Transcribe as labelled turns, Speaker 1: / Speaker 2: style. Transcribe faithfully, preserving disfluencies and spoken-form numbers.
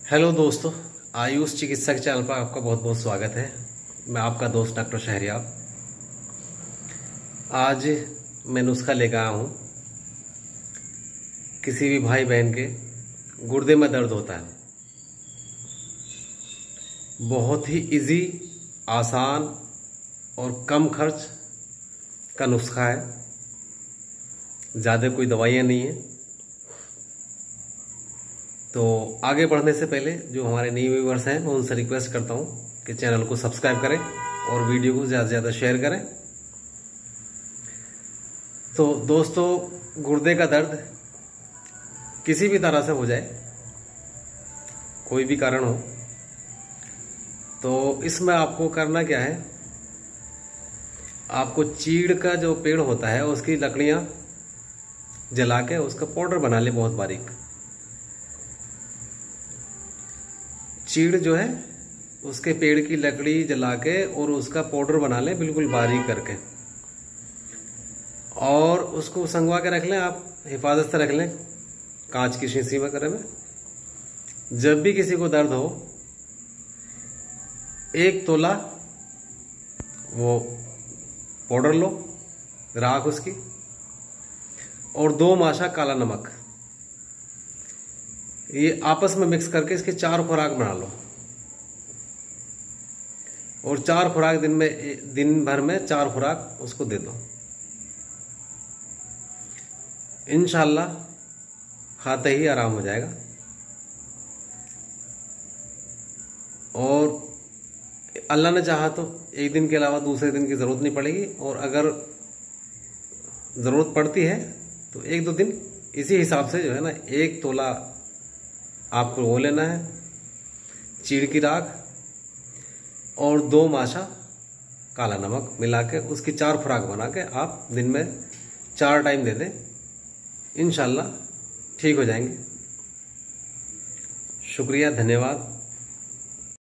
Speaker 1: Hello दोस्तों, आयुष चिकित्सक channel पर आपका बहुत बहुत स्वागत है। मैं आपका दोस्त डॉक्टर शहरियार। आज मैं नुस्खा लेकर आया हूँ। किसी भी भाई बहन के गुर्दे में दर्द होता है, बहुत ही इजी, आसान और कम खर्च का नुस्खा है। ज़्यादा कोई दवाइयाँ नहीं है। तो आगे बढ़ने से पहले जो हमारे नए व्यूअर्स हैं मैं उनसे रिक्वेस्ट करता हूं कि चैनल को सब्सक्राइब करें और वीडियो को ज़्यादा से ज़्यादा शेयर करें। तो दोस्तों, गुर्दे का दर्द किसी भी तरह से हो जाए, कोई भी कारण हो, तो इसमें आपको करना क्या है, आपको चीड़ का जो पेड़ होता है उसकी लकड़ियां जला के उसका पाउडर बना ले बहुत बारीक। चीड़ जो है उसके पेड़ की लकड़ी जला के और उसका पाउडर बना लें बिल्कुल बारीक करके, और उसको संगवा के रख लें। आप हिफाजत से रख लें कांच की शीशी वगैरह में। जब भी किसी को दर्द हो, एक तोला वो पाउडर लो, राख उसकी, और दो माशा काला नमक, ये आपस में मिक्स करके इसके चार खुराक बना लो। और चार खुराक दिन में, दिन भर में चार खुराक उसको दे दो। इंशाल्लाह खाते ही आराम हो जाएगा। और अल्लाह ने चाहा तो एक दिन के अलावा दूसरे दिन की ज़रूरत नहीं पड़ेगी, और अगर ज़रूरत पड़ती है तो एक दो दिन इसी हिसाब से जो है ना, एक तोला आपको वो लेना है चीड़ की राख और दो माशा काला नमक मिला के उसकी चार खुराक बना के आप दिन में चार टाइम दे दें। इंशाल्लाह ठीक हो जाएंगे। शुक्रिया, धन्यवाद।